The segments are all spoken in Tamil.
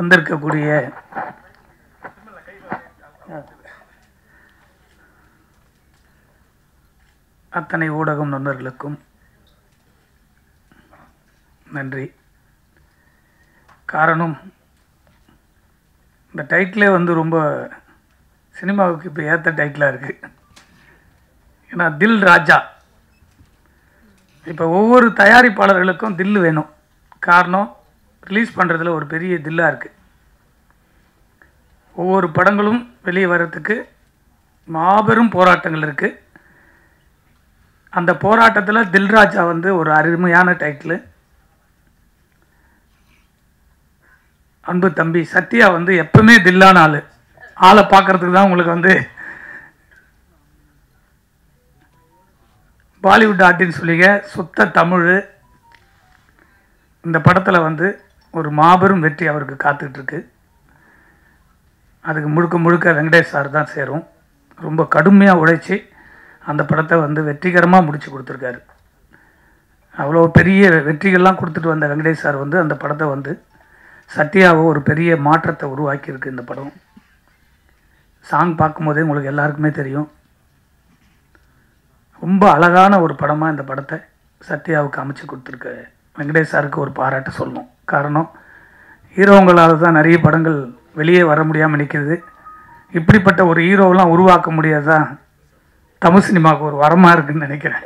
வந்திருக்கக்கூடிய அத்தனை ஊடகம் நண்பர்களுக்கும் நன்றி. காரணம், இந்த டைட்டிலே வந்து ரொம்ப சினிமாவுக்கு இப்போ ஏற்ற டைட்டிலாக இருக்குது. ஏன்னா தில் ராஜா. இப்போ ஒவ்வொரு தயாரிப்பாளர்களுக்கும் தில்லு வேணும். காரணம், ரிலீஸ் பண்ணுறதுல ஒரு பெரிய தில்லாக இருக்குது. ஒவ்வொரு படங்களும் வெளியே வர்றதுக்கு மாபெரும் போராட்டங்கள் இருக்குது. அந்த போராட்டத்தில் தில்ராஜா வந்து ஒரு அருமையான டைட்டிலு. அன்பு தம்பி சத்யா வந்து எப்பவுமே தில்லான ஆளை பார்க்கறதுக்கு தான் உங்களுக்கு வந்து பாலிவுட் ஆர்டின்னு சொல்லிங்க சுத்த தமிழ். இந்த படத்தில் வந்து ஒரு மாபெரும் வெற்றி அவருக்கு காத்துட்ருக்கு. அதுக்கு முழுக்க முழுக்க வெங்கடேஷ் சார் தான் சேரும். ரொம்ப கடுமையாக உழைச்சி அந்த படத்தை வந்து வெற்றிகரமாக முடித்து கொடுத்துருக்காரு. அவ்வளோ பெரிய வெற்றிகள்லாம் கொடுத்துட்டு வந்த வெங்கடேஷ் சார் வந்து அந்த படத்தை வந்து சத்யாவை ஒரு பெரிய மாற்றத்தை உருவாக்கியிருக்கு. இந்த படம் சாங் பார்க்கும்போதே உங்களுக்கு எல்லாருக்குமே தெரியும். ரொம்ப அழகான ஒரு படமாக இந்த படத்தை சத்யாவுக்கு அமைச்சு கொடுத்துருக்க வெங்கடேஷ் சாருக்கு ஒரு பாராட்டு சொல்லணும். காரணம், ஹீரோங்களால் தான் நிறைய படங்கள் வெளியே வர முடியாமல் நிற்கிறது. இப்படிப்பட்ட ஒரு ஹீரோவெலாம் உருவாக்க முடியாதான் தமிழ் சினிமாவுக்கு ஒரு வரமாக இருக்குதுன்னு நினைக்கிறேன்.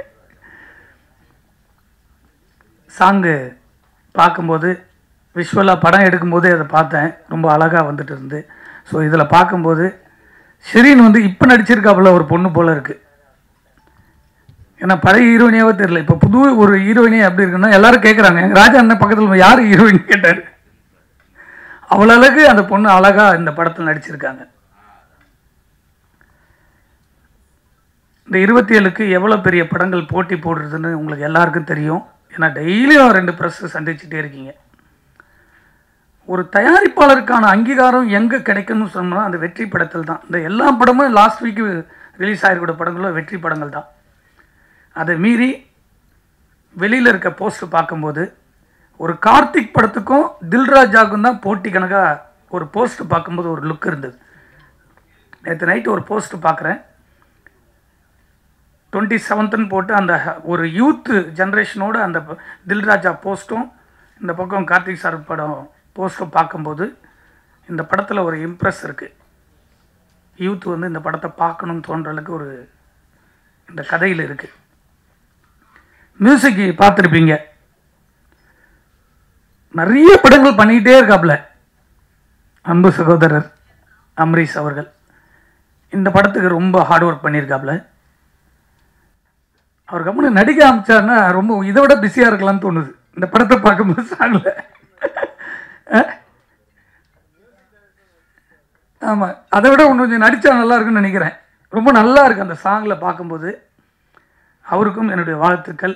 சாங்கு பார்க்கும்போது விஷுவலாக படம் எடுக்கும்போதே அதை பார்த்தேன். ரொம்ப அழகாக வந்துட்டு இருந்து. ஸோ இதில் பார்க்கும்போது ஷெரீன் வந்து இப்போ நடிச்சிருக்காப்புல ஒரு பொண்ணு போல் இருக்குது. ஏன்னா பழைய ஹீரோயினியாவே தெரியல. இப்போ புது ஒரு ஹீரோயினியே எப்படி இருக்குன்னா எல்லாரும் கேட்குறாங்க, எங்கள் ராஜா அண்ணன் பக்கத்தில் யார் ஹீரோயின் கேட்டார். அவ்வளோ அழகு அந்த பொண்ணு அழகாக இந்த படத்தில் நடிச்சிருக்காங்க. இந்த 27க்கு எவ்வளோ பெரிய படங்கள் போட்டி போடுறதுன்னு உங்களுக்கு எல்லாருக்கும் தெரியும். ஏன்னா டெய்லியும் 2 ப்ரெஸ் சந்திச்சுட்டே இருக்கீங்க. ஒரு தயாரிப்பாளருக்கான அங்கீகாரம் எங்கே கிடைக்கும்னு சொன்னால் அந்த வெற்றி படத்தில் தான். இந்த எல்லா படமும் லாஸ்ட் வீக்கு ரிலீஸ் ஆகிருக்கிற படங்களும் வெற்றி படங்கள் தான். அதை மீறி வெளியில் இருக்க போஸ்ட் பார்க்கும்போது ஒரு கார்த்திக் படத்துக்கும் தில்ராஜாவுக்கும் தான் போட்டி கணக்காக ஒரு போஸ்ட் பார்க்கும்போது ஒரு லுக் இருந்தது. நேற்று நைட்டு ஒரு போஸ்ட் பார்க்குறேன். 27ன்னு போட்டு அந்த ஒரு யூத்து ஜென்ரேஷனோடு அந்த தில்ராஜா போஸ்ட்டும் இந்த பக்கம் கார்த்திக் சார் படம் போஸ்ட்டும் பார்க்கும்போது இந்த படத்தில் ஒரு இம்ப்ரெஸ் இருக்குது. யூத் வந்து இந்த படத்தை பார்க்கணும்னு தோன்ற அளவுக்கு ஒரு இந்த கதையில் இருக்குது. மியூசிக் பார்த்துருப்பீங்க, நிறைய படங்கள் பண்ணிக்கிட்டே இருக்காப்புல அன்பு சகோதரர் அம்ரீஷ் அவர்கள். இந்த படத்துக்கு ரொம்ப ஹார்ட் ஒர்க் பண்ணியிருக்காப்புல. அவர் கம்முன்னு நடிக்க ஆரம்பிச்சாருன்னா ரொம்ப இதை விட பிஸியாக இருக்கலாம்னு தோணுது இந்த படத்தை பார்க்கும்போது. சாங்கில் ஆமாம், அதை விட ஒன்று கொஞ்சம் நடித்தா நல்லா இருக்குன்னு நினைக்கிறேன். ரொம்ப நல்லா இருக்குது அந்த சாங்கில் பார்க்கும்போது. அவருக்கும் என்னுடைய வாழ்த்துக்கள்.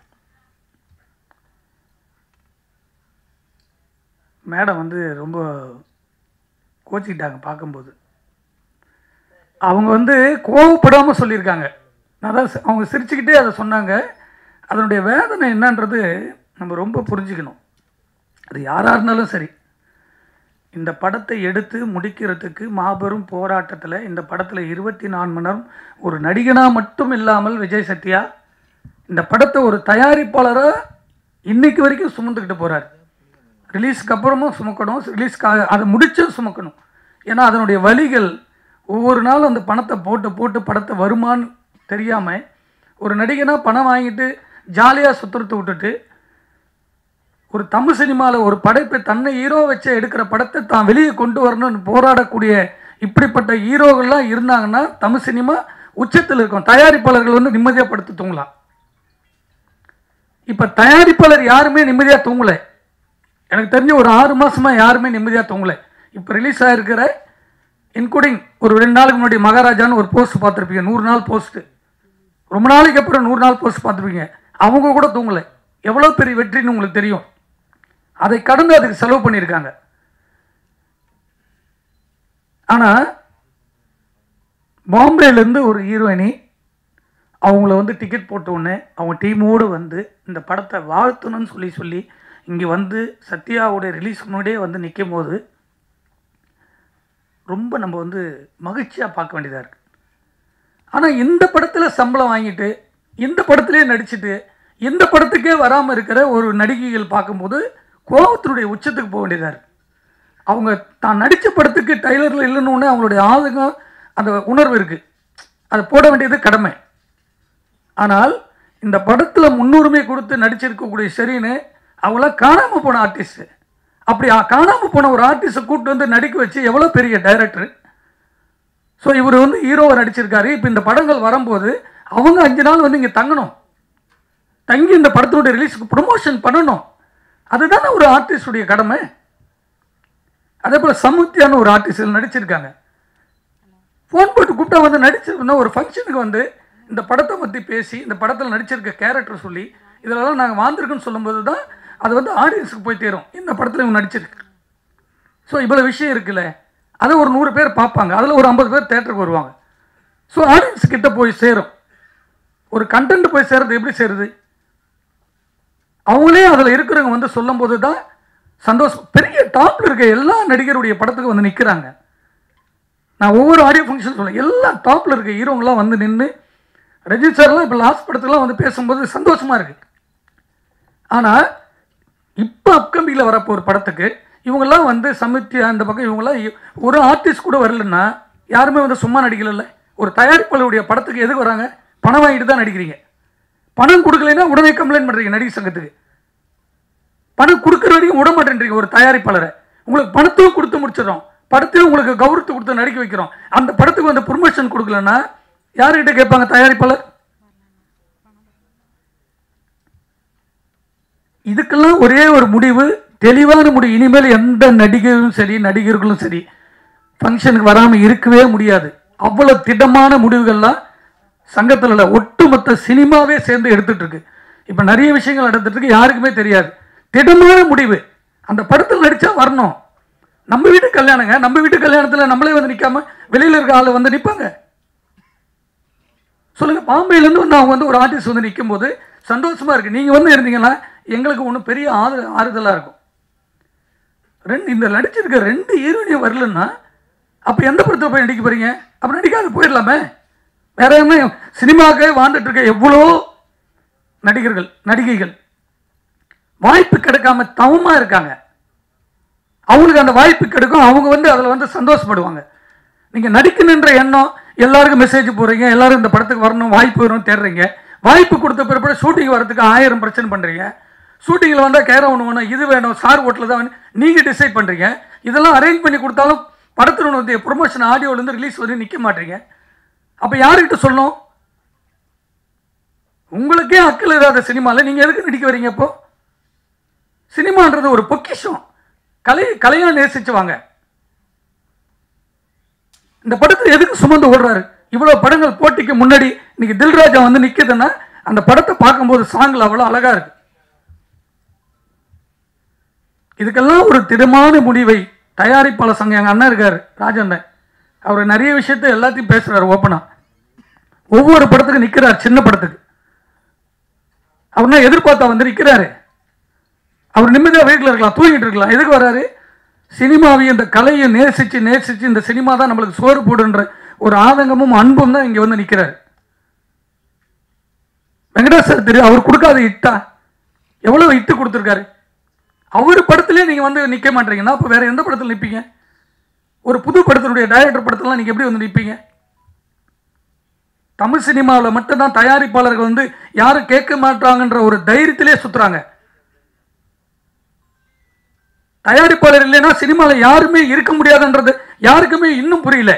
மேடம் வந்து ரொம்ப கோச்சிக்கிட்டாங்க பார்க்கும்போது. அவங்க வந்து கோவப்படாமல் சொல்லியிருக்காங்க. அதான் அவங்க சிரிச்சுக்கிட்டே அதை சொன்னாங்க. அதனுடைய வேதனை என்னன்றது நம்ம ரொம்ப புரிஞ்சுக்கணும். அது யாராக இருந்தாலும் சரி, இந்த படத்தை எடுத்து முடிக்கிறதுக்கு மாபெரும் போராட்டத்தில் இந்த படத்தில் 24 மணி நேரம் ஒரு நடிகனாக மட்டும் இல்லாமல் விஜய் சத்யா இந்த படத்தை ஒரு தயாரிப்பாளராக இன்னைக்கு வரைக்கும் சுமந்துக்கிட்டு போகிறார். ரிலீஸ்க்கு அப்புறமும் சுமக்கணும், ரிலீஸ்க்காக அதை முடிச்சும் சுமக்கணும். ஏன்னா அதனுடைய வழிகள் ஒவ்வொரு நாளும் அந்த பணத்தை போட்டு போட்டு படத்தை வருமானு தெரியாமல் ஒரு நடிகனாக பணம் வாங்கிட்டு ஜாலியாக சுற்றுறத்தை விட்டுட்டு ஒரு தமிழ் சினிமாவில் ஒரு படைப்பை தன்னை ஹீரோ வச்சு எடுக்கிற படத்தை தான் வெளியே கொண்டு வரணும்னு போராடக்கூடிய இப்படிப்பட்ட ஹீரோகள்லாம் இருந்தாங்கன்னா தமிழ் சினிமா உச்சத்தில் இருக்கும். தயாரிப்பாளர்கள் வந்து நிம்மதியாக படுத்து தூங்கலாம். இப்போ தயாரிப்பாளர் யாருமே நிம்மதியாக தூங்கலை. எனக்கு தெரிஞ்ச ஒரு 6 மாதமாக யாருமே நிம்மதியாக தூங்கலை. இப்போ ரிலீஸ் ஆகிருக்கிற இன்க்ளூடிங் ஒரு 2 நாளுக்கு முன்னாடி மகாராஜான்னு ஒரு போஸ்ட் பார்த்துருப்பீங்க. 100 நாள் போஸ்ட்டு, ரொம்ப நாளைக்கு அப்புறம் 100 நாள் போஸ்ட் பார்த்துருப்பீங்க. அவங்க கூட தூங்கலை. எவ்வளோ பெரிய வெற்றின்னு உங்களுக்கு தெரியும். அதை கடந்து அதுக்கு செலவு பண்ணியிருக்காங்க. ஆனால் பாம்பேலேருந்து ஒரு ஹீரோயினி அவங்கள வந்து டிக்கெட் போட்ட உடனே அவங்க டீமோடு வந்து இந்த படத்தை வாழ்த்தணும்னு சொல்லி இங்கே வந்து சத்யாவோடைய ரிலீஸ் முன்னாடியே வந்து நிற்கும் போது ரொம்ப நம்ம வந்து மகிழ்ச்சியாக பார்க்க வேண்டியதாக இருக்குது. ஆனால் இந்த படத்தில் சம்பளம் வாங்கிட்டு இந்த படத்துலேயே நடிச்சுட்டு இந்த படத்துக்கே வராமல் இருக்கிற ஒரு நடிகைகள் பார்க்கும்போது கோபத்தினுடைய உச்சத்துக்கு போக வேண்டியதாக இருக்குது. அவங்க தான் நடித்த படத்துக்கு டைலரில் இல்லைன்னு அவங்களுடைய ஆதங்கம், அந்த உணர்வு இருக்குது, அதை போட வேண்டியது கடமை. ஆனால் இந்த படத்தில் முன்னுரிமை கொடுத்து நடிச்சிருக்கக்கூடிய ஷெரீனு அவங்களாம் காணாமல் போன ஆர்டிஸ்ட்டு. அப்படி காணாமல் போன ஒரு ஆர்டிஸ்ட்டை கூப்பிட்டு வந்து நடிக்க வச்சு எவ்வளோ பெரிய டைரக்டர். ஸோ இவர் வந்து ஹீரோவை நடிச்சிருக்காரு. இப்போ இந்த படங்கள் வரும்போது அவங்க 5 நாள் வந்து இங்கே தங்கணும், தங்கி இந்த படத்தினுடைய ரிலீஸுக்கு ப்ரொமோஷன் பண்ணணும். அதுதானே ஒரு ஆர்டிஸ்டுடைய கடமை. அதே போல் சமுத்தியான ஒரு ஆர்டிஸ்டில் நடிச்சிருக்காங்க. ஃபோன் போட்டு கூப்பிட்டா வந்து நடிச்சிருந்தா ஒரு ஃபங்க்ஷனுக்கு வந்து இந்த படத்தை பற்றி பேசி இந்த படத்தில் நடிச்சிருக்க கேரக்டர் சொல்லி இதிலெல்லாம் நாங்கள் வாழ்ந்துருக்குன்னு சொல்லும்போது தான் அது வந்து ஆடியன்ஸுக்கு போய் தேரும், இந்த படத்தில் இவங்க நடிச்சிருக்கு. ஸோ இவ்வளோ விஷயம் இருக்குல்ல, அதை ஒரு 100 பேர் பார்ப்பாங்க, அதில் ஒரு 50 பேர் தேட்டருக்கு வருவாங்க. ஸோ ஆடியன்ஸ் கிட்ட போய் சேரும். ஒரு கண்டென்ட் போய் சேருறது எப்படி சேருது? அவங்களே அதில் இருக்கிறவங்க வந்து சொல்லும் போது தான் சந்தோஷம். பெரிய டாப்பில் இருக்க எல்லா நடிகருடைய படத்துக்கு வந்து நிற்கிறாங்க. நான் ஒவ்வொரு ஆடியோ ஃபங்க்ஷன் சொல்லுவேன், எல்லா டாப்பில் இருக்க ஹீரோங்களாம் வந்து நின்று, ரஜினி சார்லாம் இப்போ லாஸ்ட் படத்துக்குலாம் வந்து பேசும்போது சந்தோஷமாக இருக்குது. ஆனால் இப்போ அப்கமிங்கில் வரப்போ ஒரு படத்துக்கு இவங்கெல்லாம் வந்து சமித்தியா அந்த பக்கம் இவங்கெல்லாம் ஒரு ஆர்டிஸ்ட் கூட வரலன்னா யாருமே வந்து சும்மா நடிக்கல. ஒரு தயாரிப்பாளருடைய படத்துக்கு எதுக்கு வராங்க? பணம் வாங்கிட்டு தான் நடிக்கிறீங்க. பணம் கொடுக்கலைன்னா உடனே கம்ப்ளைண்ட் பண்ணுறீங்க நடிகர் சங்கத்துக்கு. பணம் கொடுக்குற வரைக்கும் விட மாட்டேன்றீங்க ஒரு தயாரிப்பாளரை. உங்களுக்கு பணத்தையும் கொடுத்து முடிச்சிடறோம், படத்தையும் உங்களுக்கு கௌரவத்தை கொடுத்து நடிக்க வைக்கிறோம். அந்த படத்துக்கு வந்து ப்ரொமோஷன் கொடுக்கலன்னா யார்கிட்ட கேட்பாங்க தயாரிப்பாளர்? இதுக்கெல்லாம் ஒரே ஒரு முடிவு, தெளிவான முடிவு. இனிமேல் எந்த நடிகரும் சரி நடிகர்களும் சரி ஃபங்க்ஷனுக்கு வராமல் இருக்கவே முடியாது. அவ்வளோ திடமான முடிவுகள்லாம் சங்கத்தில் இல்லை, ஒட்டுமொத்த சினிமாவே சேர்ந்து எடுத்துட்டு இருக்கு. இப்போ நிறைய விஷயங்கள் நடந்துட்டு இருக்கு, யாருக்குமே தெரியாது. திடமான முடிவு, அந்த படத்தில் நடித்தா வரணும். நம்ம வீட்டு கல்யாணங்க, நம்ம வீட்டு கல்யாணத்தில் நம்மளே வந்து நிற்காம வெளியில் இருக்க ஆள் வந்து நிற்பாங்க சொல்லுங்கள். பாம்பேலேருந்து வந்து அவங்க வந்து ஒரு ஆர்டிஸ்ட் வந்து நிற்கும் போது சந்தோஷமாக இருக்குது. நீங்கள் வந்து இருந்தீங்கன்னா எங்களுக்கு ஒன்றும் பெரிய ஆறுதலாக இருக்கும். இந்த நடிச்சிருக்க 2 ஹீரோயினையும் வரலன்னா அப்போ எந்த படத்தை போய் நடிக்க போகிறீங்க? அப்போ நடிக்காது போயிடலாமே. வேற என்ன, சினிமாவுக்கே வாழ்ந்துட்டு இருக்க எவ்வளோ நடிகர்கள் நடிகைகள் வாய்ப்பு கிடைக்காம தவமாக இருக்காங்க. அவங்களுக்கு அந்த வாய்ப்பு கிடைக்கும், அவங்க வந்து அதில் வந்து சந்தோஷப்படுவாங்க. நீங்கள் நடிக்கணுன்ற எண்ணம், எல்லாருக்கும் மெசேஜ் போடுறீங்க, எல்லாரும் இந்த படத்துக்கு வரணும், வாய்ப்பு வரும் தேடுறீங்க. வாய்ப்பு கொடுத்த பிறகு ஷூட்டிங் வரதுக்கு 1000 பிரச்சனை பண்ணுறீங்க. ஷூட்டிங்கில் வந்தால் கேர ஒன்று வேணும், இது வேணும், சார் ஹோட்டலில் தான் வேணும், நீங்கள் டிசைட் பண்ணுறீங்க. இதெல்லாம் அரேஞ்ச் பண்ணி கொடுத்தாலும் படத்தில் வந்து ப்ரொமோஷன் ஆடியோலேருந்து ரிலீஸ் வந்து நிற்க மாட்டீங்க. அப்போ யாருக்கிட்ட சொல்லணும்? உங்களுக்கே அக்கல் இல்லாத சினிமாவில் நீங்கள் எதுக்கு நடிக்க வரீங்க? அப்போ சினிமான்றது ஒரு பொக்கிஷம், கலையாக நேசிச்சு வாங்க. இந்த படத்தில் எதுக்கு சுமந்து ஓடுறாரு? இவ்வளோ படங்கள் போட்டிக்கு முன்னாடி இன்னைக்கு தில்ராஜா வந்து நிற்குதுன்னா அந்த படத்தை பார்க்கும்போது சாங்கில் அவ்வளோ அழகாக இருக்கு. இதுக்கெல்லாம் ஒரு திடமான முடிவை தயாரிப்பாளர் சங்கம், எங்கள் அண்ணன் இருக்கார் ராஜண்ணன், அவர் நிறைய விஷயத்த எல்லாத்தையும் பேசுகிறார் ஓப்பனாக. ஒவ்வொரு படத்துக்கு நிற்கிறார், சின்ன படத்துக்கு அவர்னா எதிர்பார்த்தா வந்து நிற்கிறாரு. அவர் நிம்மதியாக வீட்டில் இருக்கலாம், தூங்கிட்டு இருக்கலாம். எதுக்கு வராரு? சினிமாவையும் இந்த கலையை நேசித்து நேசித்து இந்த சினிமா தான் நம்மளுக்கு சோறு போடுன்ற ஒரு ஆதங்கமும் அன்பும் தான் இங்கே வந்து நிற்கிறார். வெங்கடேஷ் சார் தெரியும், அவர் கொடுக்காத இட்டா எவ்வளோ இட்டு கொடுத்துருக்காரு. அவர் படத்துலேயே நீங்கள் வந்து நிற்க மாட்டீங்கன்னா அப்போ வேறு எந்த படத்தில் நிற்பீங்க? ஒரு புது படத்தினுடைய டைரக்டர் படத்திலாம் நீங்கள் எப்படி வந்து நிற்பீங்க? தமிழ் சினிமாவில் மட்டும்தான் தயாரிப்பாளர்கள் வந்து யாரும் கேட்க மாட்டாங்கன்ற ஒரு தைரியத்திலே சுற்றுறாங்க. தயாரிப்பாளர் இல்லைன்னா சினிமாவில் யாருமே இருக்க முடியாதுன்றது யாருக்குமே இன்னும் புரியல.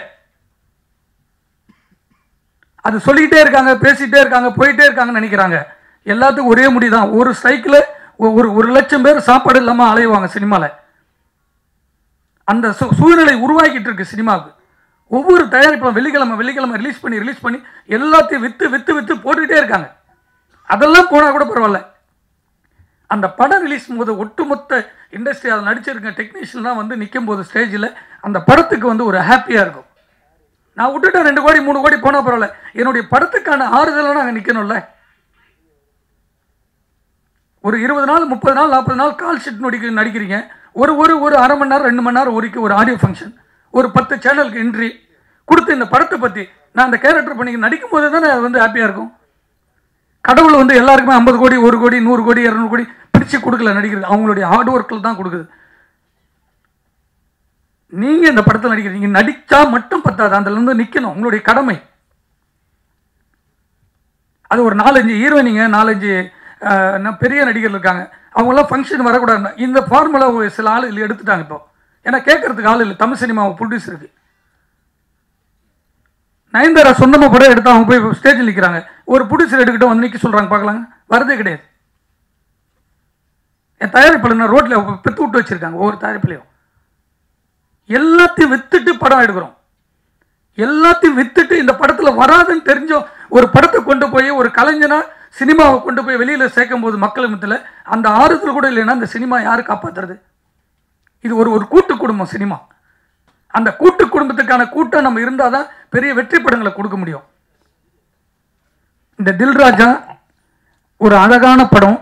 அது சொல்லிக்கிட்டே இருக்காங்க, பேசிகிட்டே இருக்காங்க, போயிட்டே இருக்காங்கன்னு நினைக்கிறாங்க. எல்லாத்துக்கும் ஒரே முடிதான். ஒரு ஸ்ட்ரைக்கில் 1,00,000 பேர் சாப்பாடு இல்லாமல் அலைவாங்க சினிமாவில். அந்த சூழ்நிலை உருவாக்கிட்டு இருக்கு சினிமாவுக்கு. ஒவ்வொரு தயாரிப்பும் வெள்ளிக்கிழமை ரிலீஸ் பண்ணி எல்லாத்தையும் விற்று போட்டுக்கிட்டே இருக்காங்க. அதெல்லாம் போனால் கூட பரவாயில்ல. அந்த படம் ரிலீஸ் போது ஒட்டுமொத்த இண்டஸ்ட்ரி அதில் நடிச்சிருக்க டெக்னீஷியன்லாம் வந்து நிற்கும் போது ஸ்டேஜில் அந்த படத்துக்கு வந்து ஒரு ஹாப்பியாக இருக்கும். நான் விட்டுட்டேன் 2 கோடி 3 கோடி போனால் பரவாயில்ல, என்னுடைய படத்துக்கான ஆறுதலாக நாங்கள் நிற்கணும்ல. ஒரு 20 நாள் 30 நாள் 40 நாள் கால் ஷீட் நடிக்கிறீங்க. ஒரு 1/2 மணி நேரம் 2 மணி நேரம் ஒரு ஆடியோ ஃபங்க்ஷன், ஒரு 10 சேனலுக்கு என்ட்ரி கொடுத்து இந்த படத்தை பற்றி நான் அந்த கேரக்டர் பண்ணி நடிக்கும் போது தானே அது வந்து ஹாப்பியாக இருக்கும். கடவுள் வந்து எல்லாருக்குமே 50 கோடி 1 கோடி 100 கோடி 200 கோடி பிடிச்சி கொடுக்கல நடிக்கிறது, அவங்களுடைய ஹார்ட் ஒர்க்கில் தான் கொடுக்குது. நீங்கள் இந்த படத்தில் நடிக்கிறீங்க, நடித்தா மட்டும் பத்தாது, அதில் இருந்து நிற்கணும், உங்களுடைய கடமை. அது ஒரு 4-5 ஹீரோயினிங்க 4-5 பெரிய நடிகர்கள் இருக்காங்க, அவங்களாம் ஃபங்க்ஷன் வரக்கூடாது. இந்த ஃபார்முலா சில ஆள் இல்லை எடுத்துட்டாங்க இப்போ. ஏன்னா கேட்கறதுக்கு ஆள் இல்லை. தமிழ் சினிமா ப்ரொடியூசருக்கு நயன்தாரா சொந்தமாக படம் எடுத்து அவங்க போய் ஸ்டேஜில் நிற்கிறாங்க, ஒரு ப்ரொடியூசர் எடுக்கிட்ட வந்து நிற்க சொல்கிறாங்க, பார்க்கலாங்க, வரதே கிடையாது. என் தயாரிப்பாளர் ரோட்டில் பெற்று விட்டு வச்சுருக்காங்க. ஒவ்வொரு தயாரிப்புலையும் எல்லாத்தையும் வித்துட்டு படம் எடுக்கிறோம். எல்லாத்தையும் வித்துட்டு இந்த படத்தில் வராதுன்னு தெரிஞ்சோம் ஒரு படத்தை கொண்டு போய் ஒரு கலைஞனா சினிமாவை கொண்டு போய் வெளியில் சேர்க்கும் போது மக்கள் மத்தியில் அந்த ஆறுதல் கூட இல்லைன்னா அந்த சினிமா யாரு காப்பாற்றுறது? இது ஒரு கூட்டு குடும்பம் சினிமா. அந்த கூட்டு குடும்பத்துக்கான கூட்டம் நம்ம இருந்தால் தான் பெரிய வெற்றி படங்களை கொடுக்க முடியும். இந்த தில்ராஜா ஒரு அழகான படம்,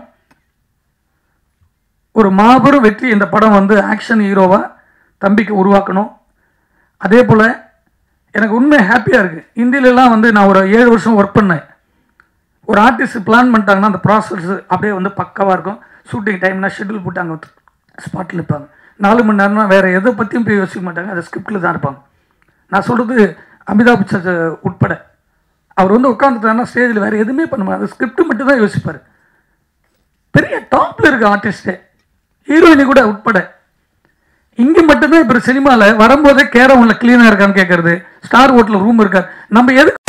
ஒரு மாபெரும் வெற்றி. இந்த படம் வந்து ஆக்ஷன் ஹீரோவாக தம்பிக்கு உருவாக்கணும். அதே போல் எனக்கு உண்மை ஹாப்பியாக இருக்குது. இந்தியிலலாம் வந்து நான் ஒரு 7 வருஷம் ஒர்க் பண்ணேன். ஒரு ஆர்டிஸ்ட் பிளான் பண்ணிட்டாங்கன்னா அந்த ப்ராசஸ் அப்படியே வந்து பக்காவாக இருக்கும். ஷூட்டிங் டைம்னா ஷெட்யூல் போட்டாங்க, ஸ்பாட்டில் இருப்பாங்க. 4 மணி நேரம்னா வேறு எதை பற்றியும் போய் யோசிக்க மாட்டாங்க, அது ஸ்கிரிப்டில் தான் இருப்பாங்க. நான் சொல்கிறது அமிதாப் பச்சன் உட்பட. அவர் வந்து உட்காந்துட்டாருன்னா ஸ்டேஜில் வேறு எதுவுமே பண்ண முடியாது, அது ஸ்கிரிப்ட் மட்டும் தான் யோசிப்பார். பெரிய டாப்பில் இருக்க ஆர்டிஸ்ட்டு, ஹீரோயினி கூட உட்பட. இங்கே மட்டும்தான் இப்போ சினிமாவில் வரும்போதே கேரம் உள்ள க்ளீனாக இருக்கான்னு கேட்குறது, ஸ்டார் ஹோட்டலில் ரூம் இருக்காது. நம்ம எதுக்கு